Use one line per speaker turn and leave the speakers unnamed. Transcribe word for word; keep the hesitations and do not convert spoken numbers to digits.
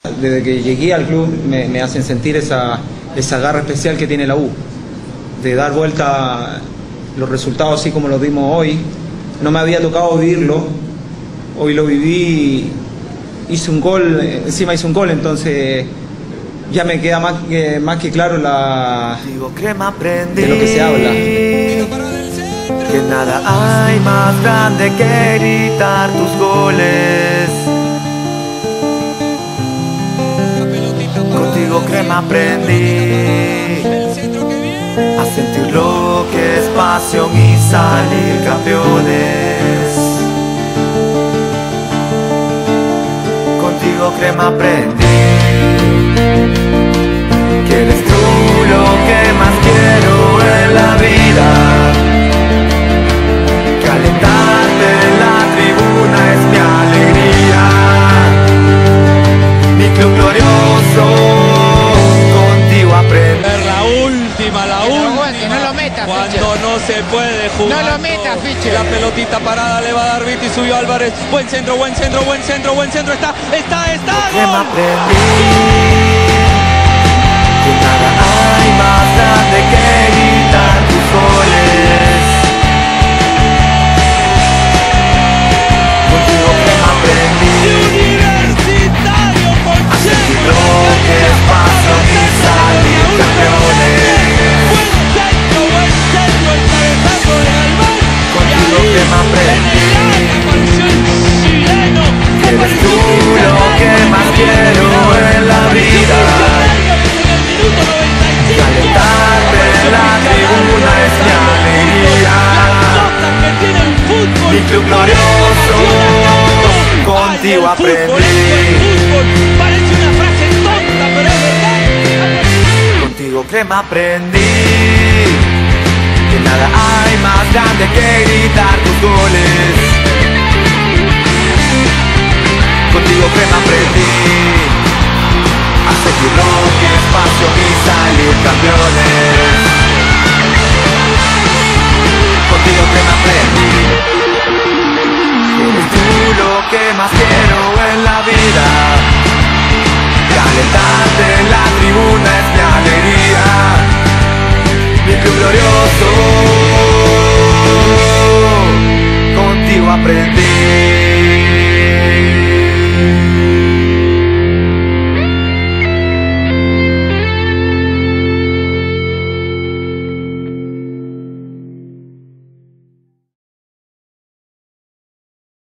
Desde que llegué al club me, me hacen sentir esa, esa garra especial que tiene la U, de dar vuelta los resultados así como los dimos hoy. No me había tocado vivirlo, hoy lo viví, hice un gol, encima hice un gol, entonces ya me queda más que, más que claro la, de lo que se habla.
Que nada hay más grande que gritar tus goles. Contigo, Crema, aprendí a sentir lo que es pasión y salir campeones. Contigo, Crema, aprendí que eres tú lo que más quiero en la vida. Calentarte en la tribuna es mi alegría. Mi club glorioso, contigo aprendí.
Es la última, la
Pero
última.
aguante, no lo metas,
Cuando
Fischer.
no se puede jugar.
No lo metas, Fischer.
La pelotita parada le va a dar Viti, subió Álvarez. Buen centro, buen centro, buen centro, buen centro. Está, está, está.
Que me
¡Gol!
aprendí que nada hay más grande que gritar tus goles. Contigo, que me aprendí
Universitario con
a sentir lo que es pasión y salir campeones.
Buen centro, buen centro, el cabezazo de Galván.
Contigo, que me aprendí
Apareció el chileno.
que eres tú lo que más quiero en la vida. Calentarte en la tribuna es mi alegría. Mi club glorioso, contigo aprendí.
Parece una frase tonta, pero es verdad.
Contigo, Crema, aprendí que nada hay más grande que gritar tus goles. Contigo, Crema, aprendí a sentir lo que es pasión y salir campeones. Contigo, Crema, aprendí que eres tú lo que más quiero en la vida. Calentarte en la tribuna es mi alegría. Mi club glorioso, contigo aprendí.